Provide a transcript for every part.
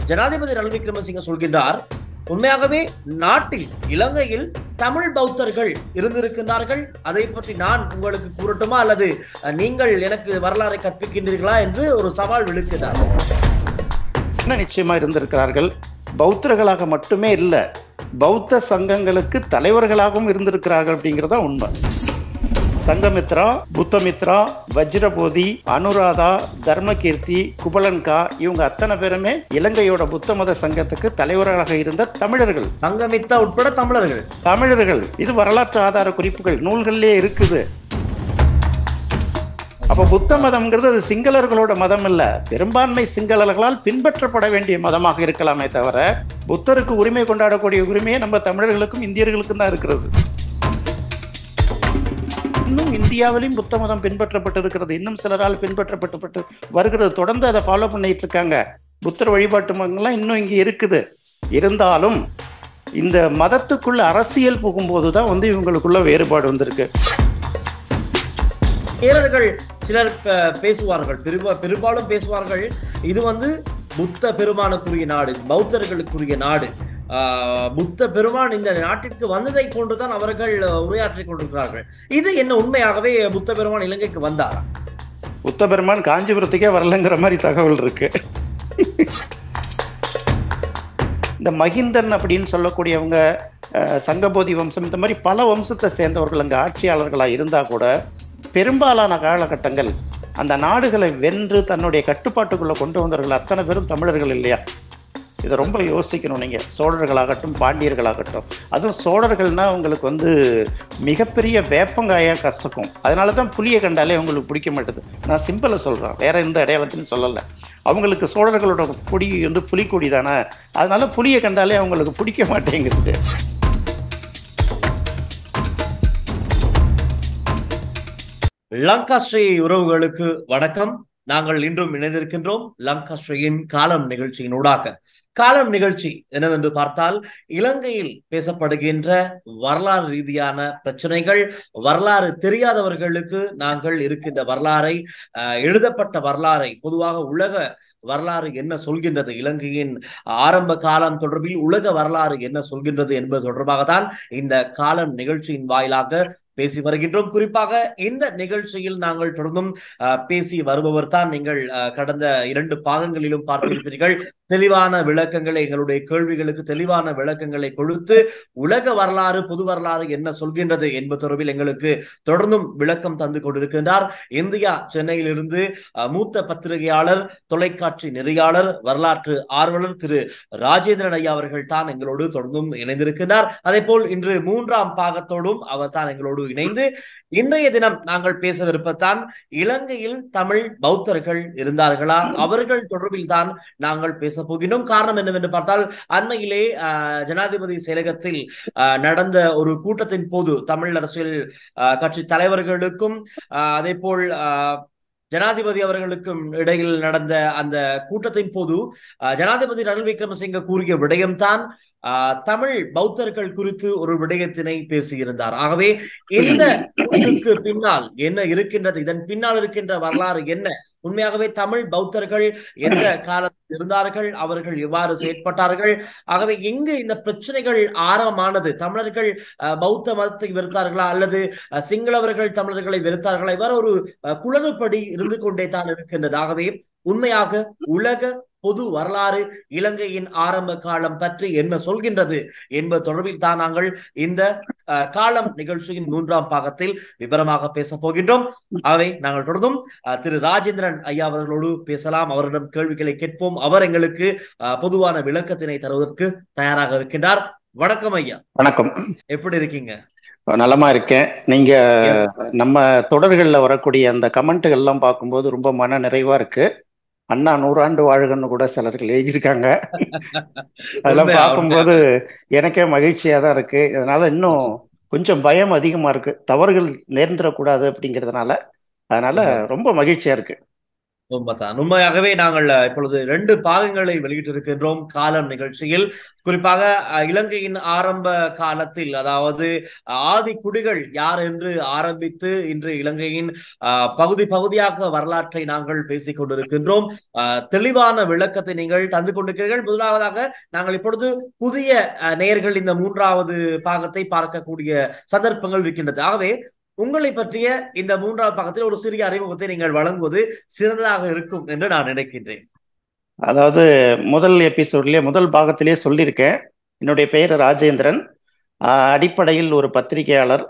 ஜனாதிபதி ரணில் விக்ரமசிங்க சொல்கின்றார், உண்மையாகவே நாட்டில் இலங்கையில் தமிழ் பௌத்தர்கள் இருந்திருக்கின்றார்கள், அதை பற்றி நான் உங்களுக்கு கூறட்டுமா அல்லது நீங்கள் எனக்கு வரலாறை கற்பிக்கின்றீர்களா என்று ஒரு சவால் விழுக்கிறார். நிச்சயமா இருந்திருக்கிறார்கள். பௌத்தர்களாக மட்டுமே இல்லை, பௌத்த சங்கங்களுக்கு தலைவர்களாகவும் இருந்திருக்கிறார்கள் அப்படிங்கிறதா உண்மை. சங்கமித்ரா, புத்தமித்ரா, வஜ்ரபோதி, அனுராதா, தர்மகீர்த்தி, குபலன்கா இவங்க அத்தனை பேருமே இலங்கையோட புத்த மத சங்கத்துக்கு தலைவர்களாக இருந்த தமிழர்கள். சங்கமித்தா உட்பட தமிழர்கள். இது வரலாற்று ஆதார குறிப்புகள் நூல்களிலே இருக்குது. அப்ப புத்த மதம்ங்கிறது அது சிங்களர்களோட மதம் இல்ல, பெரும்பான்மை சிங்களர்களால் பின்பற்றப்பட வேண்டிய மதமாக இருக்கலாமே தவிர புத்தருக்கு உரிமை கொண்டாடக்கூடிய உரிமையை நம்ம தமிழர்களுக்கும் இந்தியர்களுக்கும் தான் இருக்கிறது. இன்னும் இந்தியாவிலும் புத்த மதம் பின்பற்றப்பட்டு இருக்கிறது, இன்னும் சிலரால் பின்பற்றப்பட்டு வருகிறது. தொடர்ந்து அதை ஃபாலோ பண்ணிட்டு இருக்காங்க. புத்தர் வழிபாட்டு மதங்கள்லாம் இன்னும் இங்கே இருக்குது. இருந்தாலும் இந்த மதத்துக்குள்ள அரசியல் போகும்போதுதான் இவங்களுக்குள்ள வேறுபாடு வந்திருக்கு. கேரளர்கள் சிலர் பேசுவார்கள், பெரும்பாலும் பேசுவார்கள், இது புத்த பெருமானுக்குரிய நாடு, பௌத்தர்களுக்குரிய நாடு, புத்த பெருமான் இந்த நாட்டிற்கு வந்ததை போன்றுதான் அவர்கள் உரையாற்றிக் கொண்டிருக்கிறார்கள். இது என்ன உண்மையாகவே புத்த பெருமான் இலங்கைக்கு வந்தாரா? புத்த பெருமான் காஞ்சிபுரத்துக்கே வரலங்கிற மாதிரி தகவல் இருக்கு. இந்த மகிந்தன் அப்படின்னு சொல்லக்கூடியவங்க சங்கபோதி வம்சம், இந்த மாதிரி பல வம்சத்தை சேர்ந்தவர்கள் அங்கே ஆட்சியாளர்களாக இருந்தா கூட பெரும்பாலான காலகட்டங்கள் அந்த நாடுகளை வென்று தன்னுடைய கட்டுப்பாட்டுக்குள்ள கொண்டு வந்தவர்கள் அத்தனை பேரும் தமிழர்கள் இல்லையா? இதை ரொம்ப யோசிக்கணும் நீங்க. சோழர்களாகட்டும் பாண்டியர்களாகட்டும், அதுவும் சோழர்கள்னா உங்களுக்கு மிகப்பெரிய வேப்பங்காயா கசக்கும். அதனாலதான் புலியை கண்டாலே அவங்களுக்கு பிடிக்க மாட்டேது. நான் சிம்பிளா சொல்றேன், வேற எந்த அடையாளத்தையும் சொல்லலை. அவங்களுக்கு சோழர்களோட கொடி புலிக்கொடி தானே, அதனால புலியை கண்டாலே அவங்களுக்கு பிடிக்க மாட்டேங்குது. லங்காஸ்ரீ உறவுகளுக்கு வணக்கம். நாங்கள் இன்றும் இணைந்திருக்கின்றோம் லங்காஸ்ரீயின் காலம் நிகழ்ச்சியின் ஊடாக. காலம் நிகழ்ச்சி என்னவென்று பார்த்தால், இலங்கையில் பேசப்படுகின்ற வரலாறு ரீதியான பிரச்சனைகள், வரலாறு தெரியாதவர்களுக்கு நாங்கள் இருக்கின்ற வரலாறை, எழுதப்பட்ட வரலாறை, பொதுவாக உலக வரலாறு என்ன சொல்கின்றது, இலங்கையின் ஆரம்ப காலம் தொடர்பில் உலக வரலாறு என்ன சொல்கின்றது என்பது தொடர்பாக தான் இந்த காலம் நிகழ்ச்சியின் வாயிலாக பேசி வருகின்றோம். குறிப்பாக இந்த நிகழ்ச்சியில் நாங்கள் தொடர்ந்தும் பேசி வருபவர் தான் நீங்கள் கடந்த 2 பாகங்களிலும் பார்த்திருப்பீர்கள். தெளிவான விளக்கங்களை, எங்களுடைய கேள்விகளுக்கு தெளிவான விளக்கங்களை கொடுத்து உலக வரலாறு, பொது வரலாறு என்ன சொல்கின்றது என்பது தொடர்பில் எங்களுக்கு தொடர்ந்தும் விளக்கம் தந்து கொண்டிருக்கின்றார். இந்தியா சென்னையிலிருந்து மூத்த பத்திரிகையாளர், தொலைக்காட்சி நெறியாளர், வரலாற்று ஆர்வலர் திரு ராஜேந்திரன் ஐயா அவர்கள் தான் எங்களோடு தொடர்ந்தும் இணைந்திருக்கிறார். அதே போல் இன்று 3ஆம் பாகத்தோடும் அவர் தான் எங்களோடு இணைந்து இன்றைய தினம் நாங்கள் பேசவிருப்பதான் இலங்கையில் தமிழ் பௌத்தர்கள் இருந்தார்களா, அவர்கள் தொடர்பில் தான் நாங்கள் பேச போகின்றோம். காரணம் என்னவென்று பார்த்தால், அண்மையிலே ஜனாதிபதி செயலகத்தில் நடந்த ஒரு கூட்டத்தின் போது தமிழ் அரசியல் கட்சி தலைவர்களுக்கும் அதே போல் ஜனாதிபதி அவர்களுக்கும் இடையில் நடந்த அந்த கூட்டத்தின் போது ஜனாதிபதி ரணில் விக்ரமசிங்க கூறிய விடயம்தான் தமிழ் பௌத்தர்கள் குறித்து ஒரு விடயத்தினை பேசியிருந்தார். ஆகவே இந்த கூற்றுக்கு பின்னால் என்ன இருக்கின்றது, இதன் பின்னால் இருக்கின்ற வரலாறு என்ன, உண்மையாகவே தமிழ் பௌத்தர்கள் எந்த காலத்தில் இருந்தார்கள், அவர்கள் எவ்வாறு செயற்பட்டார்கள், ஆகவே எங்கு இந்த பிரச்சனைகள் ஆரம்பமானது, தமிழர்கள் பௌத்த மதத்தை வெறுத்தார்களா அல்லது சிங்களவர்கள் தமிழர்களை வெறுத்தார்களா, இவ்வாறு ஒரு குளறுபடி இருந்து கொண்டே தான் இருக்கின்றது. ஆகவே உண்மையாக உலக பொது வரலாறு இலங்கையின் ஆரம்ப காலம் பற்றி என்ன சொல்கின்றது என்பது தொடர்பில் தான் நாங்கள் இந்த காலம் நிகழ்ச்சியின் 3ஆம் பாகத்தில் விவரமாக பேச போகின்றோம். ஆகவே நாங்கள் தொடர்ந்தும் திரு ராஜேந்திரன் ஐயா அவர்களோடு பேசலாம், அவரிடம் கேள்விகளை கேட்போம். அவர் எங்களுக்கு பொதுவான விளக்கத்தினை தருவதற்கு தயாராக இருக்கின்றார். வணக்கம் ஐயா. வணக்கம். எப்படி இருக்கீங்க? நலமா இருக்கேன். நீங்க நம்ம தொடர்கள்ல வரக்கூடிய அந்த கமெண்ட்டுகள் எல்லாம் பார்க்கும்போது ரொம்ப மன நிறைவா இருக்கு. அண்ணா 100 ஆண்டு வாழ்கன்னு கூட சிலர்கள் எழுதியிருக்காங்க. அதெல்லாம் பார்க்கும்போது எனக்கே மகிழ்ச்சியா தான் இருக்கு. அதனால இன்னும் கொஞ்சம் பயம் அதிகமா இருக்கு, தவறுகள் நேர்ந்துடக்கூடாது அப்படிங்கிறதுனால. அதனால ரொம்ப மகிழ்ச்சியா இருக்கு. உண்மைதான். உண்மையாகவே நாங்கள் இப்பொழுது 2 பாகங்களை வெளியிட்டிருக்கின்றோம் காலம் நிகழ்ச்சியில். குறிப்பாக இலங்கையின் ஆரம்ப காலத்தில், அதாவது ஆதி குடிகள் யார் என்று ஆரம்பித்து இன்று இலங்கையின் பகுதி பகுதியாக வரலாற்றை நாங்கள் பேசிக் கொண்டிருக்கின்றோம். தெளிவான விளக்கத்தை நீங்கள் தந்து கொண்டிருக்கிறீர்கள். முதலாவதாக நாங்கள் இப்பொழுது புதிய நேயர்கள் இந்த 3வது பாகத்தை பார்க்கக்கூடிய சந்தர்ப்பங்கள் இருக்கின்றது. ஆகவே உங்களை பற்றிய இந்த 3வது பாகத்தில் ஒரு சிறிய அறிமுகத்தை நீங்கள் வழங்குவது சிறந்ததாக இருக்கும் என்று நான் நினைக்கின்றேன். அதாவது முதல் எபிசோட்லயே முதல் பாகத்திலேயே சொல்லியிருக்கேன். என்னுடைய பெயர் ராஜேந்திரன். அடிப்படையில் ஒரு பத்திரிகையாளர்.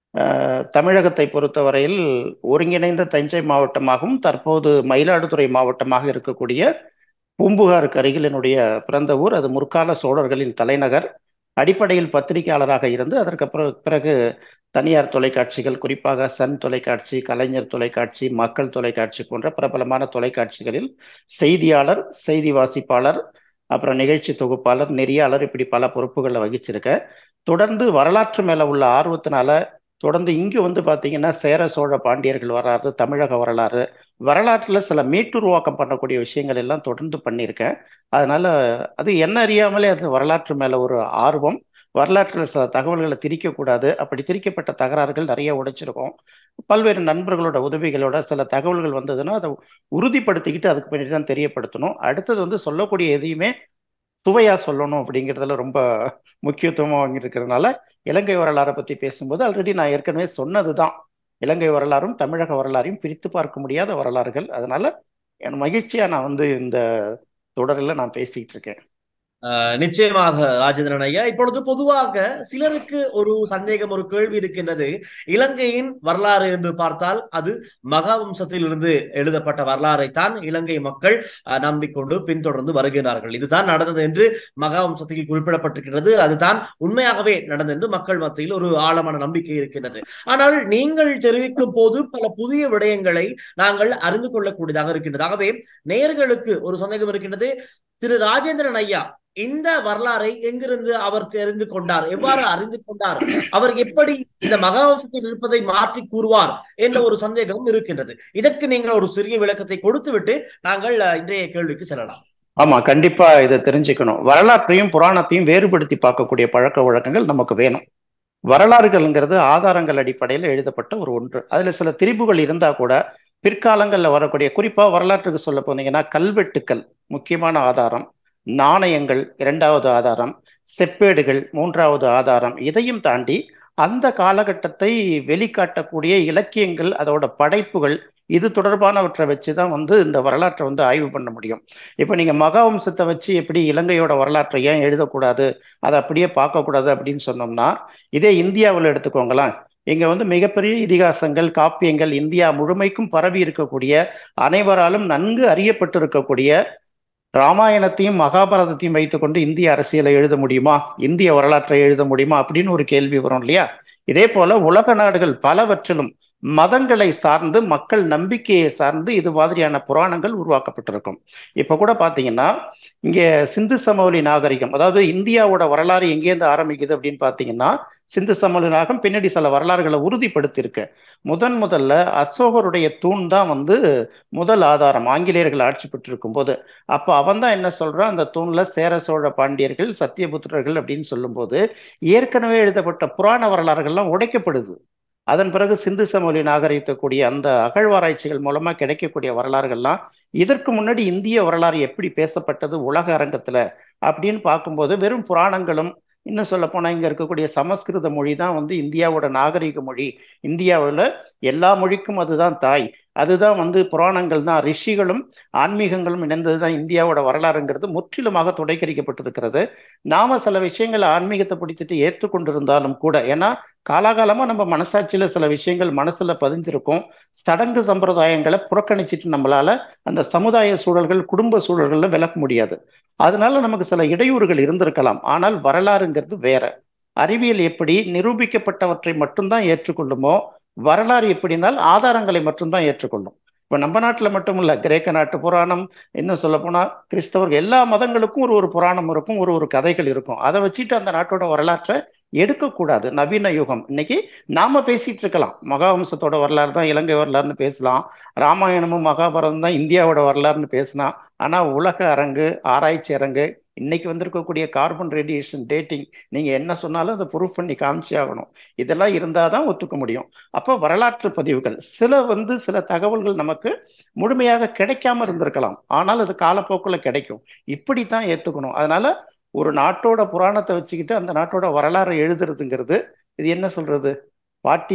தமிழகத்தை பொறுத்தவரையில் ஒருங்கிணைந்த தஞ்சை மாவட்டமாகவும் தற்போது மயிலாடுதுறை மாவட்டமாக இருக்கக்கூடிய பூம்புகாருக்கு அருகில் என்னுடைய பிறந்த ஊர். அது முற்கால சோழர்களின் தலைநகர். அடிப்படையில் பத்திரிகையாளராக இருந்து அதற்கு பிறகு தனியார் தொலைக்காட்சிகள், குறிப்பாக சன் தொலைக்காட்சி, கலைஞர் தொலைக்காட்சி, மக்கள் தொலைக்காட்சி போன்ற பிரபலமான தொலைக்காட்சிகளில் செய்தியாளர், செய்தி வாசிப்பாளர், அப்புறம் நிகழ்ச்சி தொகுப்பாளர், நெறியாளர், இப்படி பல பொறுப்புகளை வகிச்சிருக்க. தொடர்ந்து வரலாற்று மேல உள்ள ஆர்வத்தினால தொடர்ந்து இங்கு வந்து பார்த்தீங்கன்னா சேர சோழ பாண்டியர்கள் வரலாறு, தமிழக வரலாறு, வரலாற்றில் சில மீட்டுருவாக்கம் பண்ணக்கூடிய விஷயங்கள் எல்லாம் தொடர்ந்து பண்ணியிருக்கேன். அதனால அது என்ன அறியாமலே அது வரலாற்று மேல ஒரு ஆர்வம். வரலாற்றில் சில தகவல்களை திரிக்கக்கூடாது, அப்படி திரிக்கப்பட்ட தகராறுகள் நிறைய உடைச்சிருக்கோம். பல்வேறு நண்பர்களோட உதவிகளோட சில தகவல்கள் வந்ததுன்னா அதை உறுதிப்படுத்திக்கிட்டு அதுக்கு பின்னாடி தான் தெரியப்படுத்தணும். அடுத்தது வந்து சொல்லக்கூடிய எதையுமே சுவையா சொல்லணும் அப்படிங்கிறதுல ரொம்ப முக்கியத்துவமாக வாங்கியிருக்கிறதுனால இலங்கை வரலாறை பற்றி பேசும்போது ஆல்ரெடி நான் ஏற்கனவே சொன்னது தான். இலங்கை வரலாறும் தமிழக வரலாறையும் பிரித்து பார்க்க முடியாத வரலாறுகள். அதனால என் மகிழ்ச்சியா நான் வந்து இந்த தொடரில் நான் பேசிட்டு இருக்கேன். நிச்சயமாக ராஜேந்திரன் ஐயா. இப்பொழுது பொதுவாக சிலருக்கு ஒரு சந்தேகம், ஒரு கேள்வி இருக்கின்றது. இலங்கையின் வரலாறு என்று பார்த்தால் அது மகாவம்சத்தில் இருந்து எழுதப்பட்ட வரலாறை தான் இலங்கை மக்கள் நம்பிக்கொண்டு பின்தொடர்ந்து வருகிறார்கள். இதுதான் நடந்தது என்று மகாவம்சத்தில் குறிப்பிடப்பட்டிருக்கிறது. அதுதான் உண்மையாகவே நடந்தது என்று மக்கள் மத்தியில் ஒரு ஆழமான நம்பிக்கை இருக்கின்றது. ஆனால் நீங்கள் தெரிவிக்கும் போது பல புதிய விடயங்களை நாங்கள் அறிந்து கொள்ளக்கூடியதாக இருக்கின்றது. ஆகவே நேயர்களுக்கு ஒரு சந்தேகம் இருக்கின்றது. திரு ராஜேந்திரன் ஐயா இந்த வரலாறை எங்கிருந்து அவர் தெரிந்து கொண்டார், எவ்வாறு அறிந்து கொண்டார், அவர் எப்படி இந்த மகாவம்சத்தில் இருப்பதை மாற்றி கூறுவார் என்ற ஒரு சந்தேகம் இருக்கின்றது. இதற்கு நீங்கள் ஒரு சிறிய விளக்கத்தை கொடுத்துவிட்டு நாங்கள் இன்றைய கேள்விக்கு செல்லலாம். ஆமா, கண்டிப்பா இதை தெரிஞ்சுக்கணும். வரலாற்றையும் புராணத்தையும் வேறுபடுத்தி பார்க்கக்கூடிய பழக்க வழக்கங்கள் நமக்கு வேணும். வரலாறுகள்ங்கிறது ஆதாரங்கள் அடிப்படையில் எழுதப்பட்ட ஒரு ஒன்று. அதுல சில திரிபுகள் இருந்தா கூட பிற்காலங்களில் வரக்கூடிய, குறிப்பா வரலாற்றுக்கு சொல்ல போனீங்கன்னா கல்வெட்டுக்கள் முக்கியமான ஆதாரம், நாணயங்கள் இரண்டாவது ஆதாரம், செப்பேடுகள் மூன்றாவது ஆதாரம். இதையும் தாண்டி அந்த காலகட்டத்தை வெளிக்காட்டக்கூடிய இலக்கியங்கள், அதோட படைப்புகள், இது தொடர்பானவற்றை வச்சு தான் வந்து இந்த வரலாற்றை வந்து ஆய்வு பண்ண முடியும். இப்போ நீங்க மகாவம்சத்தை வச்சு எப்படி இலங்கையோட வரலாற்றை ஏன் எழுதக்கூடாது, அதை அப்படியே பார்க்கக்கூடாது அப்படின்னு சொன்னோம்னா, இதே இந்தியாவில் எடுத்துக்கோங்களேன். இங்க வந்து மிகப்பெரிய இதிகாசங்கள், காப்பியங்கள் இந்தியா முழுமைக்கும் பரவி இருக்கக்கூடிய, அனைவராலும் நன்கு அறியப்பட்டிருக்கக்கூடிய ராமாயணத்தையும் மகாபாரதத்தையும் வைத்துக்கொண்டு இந்திய அரசியலை எழுத முடியுமா, இந்திய வரலாற்றை எழுத முடியுமா அப்படின்னு ஒரு கேள்வி வரும் இல்லையா? இதே போல உலக நாடுகள் பலவற்றிலும் மதங்களை சார்ந்து, மக்கள் நம்பிக்கையை சார்ந்து இது மாதிரியான புராணங்கள் உருவாக்கப்பட்டிருக்கும். இப்ப கூட பாத்தீங்கன்னா இங்க சிந்து சமவெளி நாகரிகம், அதாவது இந்தியாவோட வரலாறு எங்கேருந்து ஆரம்பிக்குது அப்படின்னு பாத்தீங்கன்னா சிந்து சமவெளி நாகரிகம் பின்னாடி சில வரலாறுகளை உறுதிப்படுத்தி இருக்கு. முதல்ல அசோகருடைய தூண் தான் வந்து முதல் ஆதாரம், ஆங்கிலேயர்கள் ஆட்சி பெற்றிருக்கும் போது. அப்போ அவன் தான் என்ன சொல்றான், அந்த தூண்ல சேர சோழ பாண்டியர்கள், சத்தியபுத்திரர்கள் அப்படின்னு சொல்லும் போது ஏற்கனவே எழுதப்பட்ட புராண வரலாறுகள்லாம் உடைக்கப்படுது. அதன் பிறகு சிந்து சமவெளி நாகரிகக்கூடிய அந்த அகழ்வாராய்ச்சிகள் மூலமா கிடைக்கக்கூடிய வரலாறுகள்லாம் இதற்கு முன்னாடி இந்திய வரலாறு எப்படி பேசப்பட்டது உலக அரங்கத்துல அப்படின்னு பார்க்கும்போது வெறும் புராணங்களும், இன்னும் சொல்ல போனா இங்க இருக்கக்கூடிய சமஸ்கிருத மொழி தான் வந்து இந்தியாவோட நாகரிக மொழி, இந்தியாவில் எல்லா மொழிக்கும் அதுதான் தாய், அதுதான் வந்து புராணங்கள் தான், ரிஷிகளும் ஆன்மீகங்களும் இணைந்தது தான் இந்தியாவோட வரலாறுங்கிறது முற்றிலுமாக துடைக்கரிக்கப்பட்டிருக்கிறது. நாம சில விஷயங்களை ஆன்மீகத்தை பிடிச்சிட்டு ஏற்றுக்கொண்டிருந்தாலும் கூட, ஏன்னா காலாகாலமா நம்ம மனசாட்சியில சில விஷயங்கள் மனசுல பதிஞ்சிருக்கும், சடங்கு சம்பிரதாயங்களை புறக்கணிச்சிட்டு நம்மளால அந்த சமுதாய சூழல்கள், குடும்ப சூழல்கள்ல விளக்க முடியாது. அதனால நமக்கு சில இடையூறுகள் இருந்திருக்கலாம். ஆனால் வரலாறுங்கிறது வேற. அறிவியல் எப்படி நிரூபிக்கப்பட்டவற்றை மட்டும்தான் ஏற்றுக்கொள்ளுமோ, வரலாறு எப்படினால் ஆதாரங்களை மட்டும்தான் ஏற்றுக்கொள்ளும். இப்போ நம்ம நாட்டில் மட்டும் இல்லை, கிரேக்க நாட்டு புராணம், இன்னும் சொல்ல போனால் கிறிஸ்தவர்கள் எல்லா மதங்களுக்கும் ஒரு ஒரு புராணம் இருக்கும், ஒரு ஒரு கதைகள் இருக்கும். அதை வச்சுட்டு அந்த நாட்டோட வரலாற்றை எடுக்கக்கூடாது. நவீன யுகம் இன்னைக்கு நாம பேசிட்டு இருக்கலாம், மகாவம்சத்தோட வரலாறு தான் இலங்கை வரலாறுன்னு பேசலாம், ராமாயணமும் மகாபாரதம் தான் இந்தியாவோட வரலாறுன்னு பேசலாம். ஆனால் உலக அரங்கு, ஆராய்ச்சி அரங்கு, இன்னைக்கு வந்திருக்கக்கூடிய கார்பன் ரேடியேஷன் டேட்டிங், நீங்க என்ன சொன்னாலும் அதை ப்ரூஃப் பண்ணி காமிச்சே ஆகணும். இதெல்லாம் இருந்தால் தான் ஒத்துக்க முடியும். அப்போ வரலாற்று பதிவுகள் சில தகவல்கள் நமக்கு முழுமையாக கிடைக்காம இருந்திருக்கலாம், ஆனால் அது காலப்போக்கில் கிடைக்கும். இப்படித்தான் ஏத்துக்கணும். அதனால ஒரு நாட்டோட புராணத்தை வச்சுக்கிட்டு அந்த நாட்டோட வரலாறை எழுதுறதுங்கிறது, இது என்ன சொல்றது, பாட்டி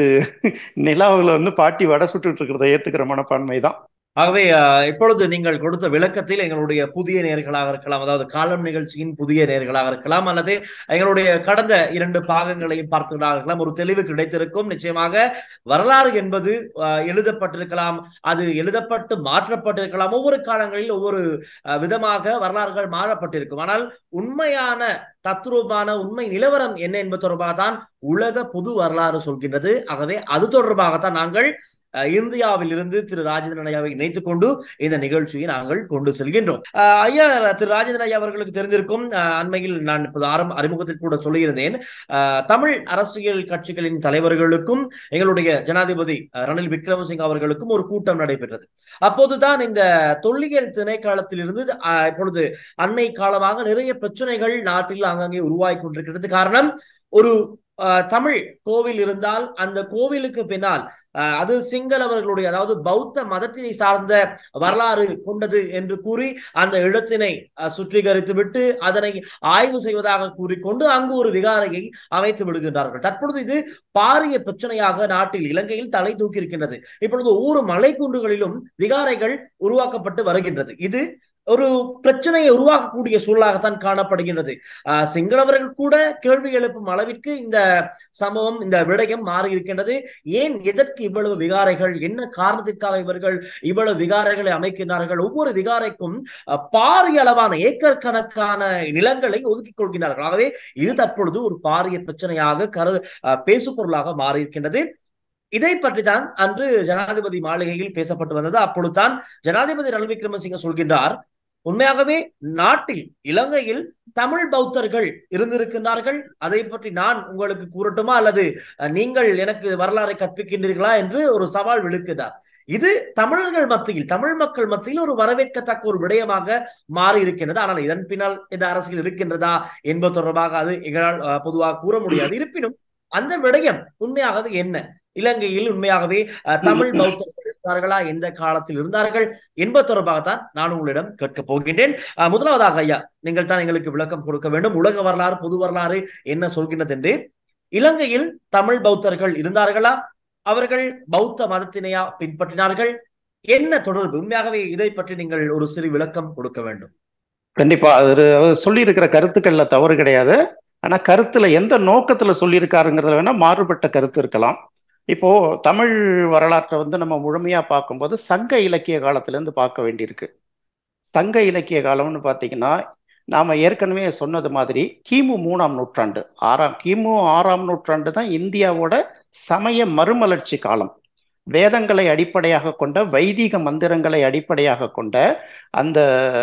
நிலாவில் பாட்டி வடை சுட்டுட்டு இருக்கிறத ஏத்துக்கிற மனப்பான்மை தான். ஆகவே இப்பொழுது நீங்கள் கொடுத்த விளக்கத்தில் எங்களுடைய புதிய நேர்களாக இருக்கலாம், அதாவது காலம் நிகழ்ச்சியின் புதிய நேர்களாக இருக்கலாம், அல்லது எங்களுடைய கடந்த 2 பாகங்களையும் பார்த்துக்கலாம், ஒரு தெளிவு கிடைத்திருக்கும். நிச்சயமாக வரலாறு என்பது எழுதப்பட்டிருக்கலாம், அது எழுதப்பட்டு மாற்றப்பட்டிருக்கலாம், ஒவ்வொரு காலங்களில் ஒவ்வொரு விதமாக வரலாறுகள் மாறப்பட்டிருக்கும். ஆனால் உண்மையான தத்துரூபமான உண்மை நிலவரம் என்ன என்பது தொடர்பாக தான் உலக பொது வரலாறு சொல்கின்றது. ஆகவே அது தொடர்பாகத்தான் நாங்கள் இந்தியாவில் இருந்து திரு ராஜேந்திரன் ஐயாவை இணைத்துக் கொண்டு இந்த நிகழ்ச்சியை நாங்கள் கொண்டு செல்கின்றோம். ஐயா, திரு ராஜேந்திரன் ஐயா அவர்களுக்கு தெரிந்திருக்கும், அண்மையில் நான் இப்போது அறிமுகத்தில் கூட சொல்லியிருந்தேன், தமிழ் அரசியல் கட்சிகளின் தலைவர்களுக்கும் எங்களுடைய ஜனாதிபதி ரணில் விக்ரமசிங்க அவர்களுக்கும் ஒரு கூட்டம் நடைபெற்றது. அப்போதுதான் இந்த தொல்லியல் திணைக்களத்தில் இருந்து இப்பொழுது அண்மை காலமாக நிறைய பிரச்சனைகள் நாட்டில் அங்கங்கே உருவாகி கொண்டிருக்கிறது. காரணம், ஒரு தமிழ் கோவில் இருந்தால் அந்த கோவிலுக்கு பின்னால் அது சிங்களவர்களுடைய, அதாவது பௌத்த மதத்தினை சார்ந்த வரலாறு கொண்டது என்று கூறி அந்த இடத்தினை சுற்றிகரித்து விட்டு அதனை ஆய்வு செய்வதாக கூறிக்கொண்டு அங்கு ஒரு விகாரையை அமைத்து விடுகின்றார்கள். தற்பொழுது இது பாரிய பிரச்சனையாக நாட்டில், இலங்கையில் தலை தூக்கி இருக்கின்றது. இப்பொழுது ஒவ்வொரு மலைக்குன்றுகளிலும் விகாரைகள் உருவாக்கப்பட்டு வருகின்றது. இது ஒரு பிரச்சனையை உருவாக்கக்கூடிய சூழலாகத்தான் காணப்படுகின்றது. சிங்களவர்கள் கூட கேள்வி எழுப்பும் அளவிற்கு இந்த சம்பவம், இந்த விடயம் மாறி இருக்கின்றது. ஏன், எதற்கு இவ்வளவு விகாரைகள், என்ன காரணத்திற்காக இவர்கள் இவ்வளவு விகாரைகளை அமைக்கின்றார்கள்? ஒவ்வொரு விகாரைக்கும் பாரிய அளவான ஏக்கர் கணக்கான நிலங்களை ஒதுக்கிக் கொள்கிறார்கள். ஆகவே இது தற்பொழுது ஒரு பாரிய பிரச்சனையாக பேசு பொருளாக மாறி இருக்கின்றது. இதை பற்றி தான் அன்று ஜனாதிபதி மாளிகையில் பேசப்பட்டு வந்தது. அப்பொழுதுதான் ஜனாதிபதி ரணில் விக்ரமசிங்க சொல்கின்றார், உண்மையாகவே நாட்டில், இலங்கையில் தமிழ் பௌத்தர்கள் இருந்திருக்கின்றார்கள், அதை பற்றி நான் உங்களுக்கு கூறட்டுமா, அல்லது நீங்கள் எனக்கு வரலாறை கற்பிக்கின்றீர்களா என்று ஒரு சவால் விழுக்கிறார். இது தமிழர்கள் மத்தியில், தமிழ் மக்கள் மத்தியில் ஒரு வரவேற்கத்தக்க ஒரு விடயமாக மாறி இருக்கின்றது. ஆனால் இதன் பின்னால் இந்த அரசியல் இருக்கின்றதா என்பது தொடர்பாக அது எங்களால் பொதுவாக கூற முடியாது. இருப்பினும் அந்த விடயம் உண்மையாகவே என்ன, இலங்கையில் உண்மையாகவே தமிழ் பௌத்தர்கள் இருந்தார்களா, எந்த காலத்தில் இருந்தார்கள் என்பது தொடர்பாகத்தான் நான் உங்களிடம் கேட்க போகின்றேன். முதலாவதாக ஐயா, நீங்கள் தான் எங்களுக்கு விளக்கம் கொடுக்க வேண்டும். உலக வரலாறு, பொது வரலாறு என்ன சொல்கின்றது என்று. இலங்கையில் தமிழ் பௌத்தர்கள் இருந்தார்களா, அவர்கள் பௌத்த மதத்தினையா பின்பற்றினார்கள், என்ன தொடர்பு? உண்மையாகவே இதை பற்றி நீங்கள் ஒரு சிறு விளக்கம் கொடுக்க வேண்டும். கண்டிப்பா. அவர் சொல்லி இருக்கிற கருத்துக்கள்ல தவறு கிடையாது. ஆனா கருத்துல எந்த நோக்கத்துல சொல்லியிருக்காருங்கிறதுல வேணா மாறுபட்ட கருத்து இருக்கலாம். இப்போ தமிழ் வரலாற்றை நம்ம முழுமையா பார்க்கும்போது சங்க இலக்கிய காலத்துல இருந்து பார்க்க வேண்டியிருக்கு. சங்க இலக்கிய காலம்னு பார்த்தீங்கன்னா, நாம ஏற்கனவே சொன்னது மாதிரி கிமு 3ஆம் நூற்றாண்டு, கிமு 6ஆம் நூற்றாண்டு தான் இந்தியாவோட சமய மறுமலர்ச்சி காலம். வேதங்களை அடிப்படையாக கொண்ட, வைதிக மந்திரங்களை அடிப்படையாக கொண்ட அந்த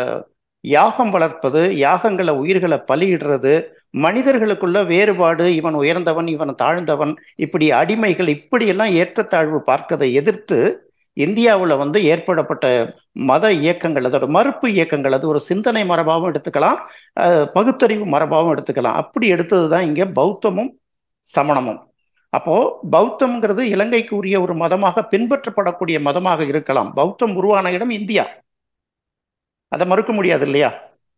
யாகம் வளர்ப்பது, யாகங்களை, உயிர்களை பலியிடுறது, மனிதர்களுக்குள்ள வேறுபாடு, இவன் உயர்ந்தவன் இவன் தாழ்ந்தவன், இப்படி அடிமைகள், இப்படியெல்லாம் ஏற்றத்தாழ்வு பார்க்கதை எதிர்த்து இந்தியாவில் ஏற்படப்பட்ட மத இயக்கங்கள், அதோட மறுப்பு இயக்கங்கள், அது ஒரு சிந்தனை மரபாகவும் எடுத்துக்கலாம், பகுத்தறிவு மரபாகவும் எடுத்துக்கலாம். அப்படி எடுத்தது தான் இங்கே பௌத்தமும் சமணமும். அப்போ பௌத்தம்ங்கிறது இலங்கைக்கு உரிய ஒரு மதமாக பின்பற்றப்படக்கூடிய மதமாக இருக்கலாம். பௌத்தம் உருவான இடம் இந்தியா, அதை மறுக்க முடியாது இல்லையா?